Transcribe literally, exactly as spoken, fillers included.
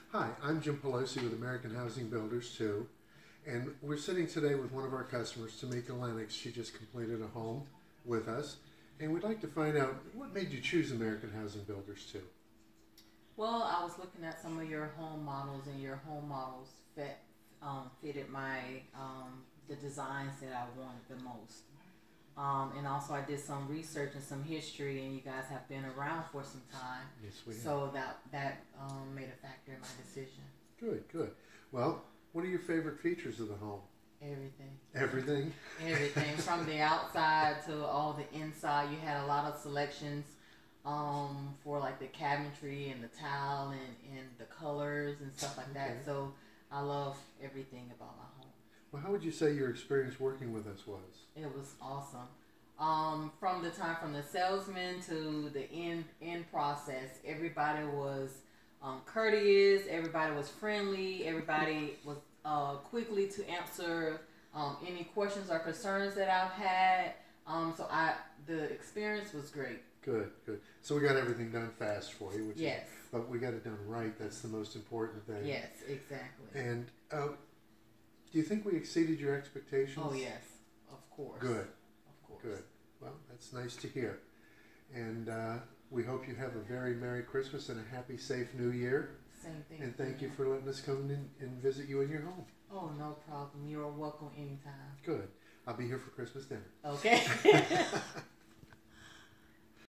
Hi, I'm Jim Pelosi with American Housing Builders too, and we're sitting today with one of our customers, Tamika Lennox. She just completed a home with us, and we'd like to find out what made you choose American Housing Builders too. Well, I was looking at some of your home models, and your home models fit um, fitted my um, the designs that I wanted the most. Um, and also, I did some research and some history, and you guys have been around for some time. Yes, we have. So that that um, made a factor in my decision. Good, good. Well, what are your favorite features of the home? Everything. Everything? Everything. From the outside to all the inside. You had a lot of selections um, for like the cabinetry and the tile and, and the colors and stuff like that. Okay. So I love everything about my home. Well, how would you say your experience working with us was? It was awesome. Um, from the time from the salesman to the end end process, everybody was um, courteous. Everybody was friendly. Everybody was uh, quickly to answer um, any questions or concerns that I've had. Um, so I the experience was great. Good, good. So we got everything done fast for you, which Yes. is, but we got it done right. That's the most important thing. Yes, exactly. And uh, do you think we exceeded your expectations? Oh yes, of course. Good. Of course. Good. Well, that's nice to hear. And uh, we hope you have a very Merry Christmas and a happy, safe New Year. Same thing. And thank you for letting us come in and visit you in your home. Oh, no problem. You're welcome anytime. Good. I'll be here for Christmas dinner. Okay.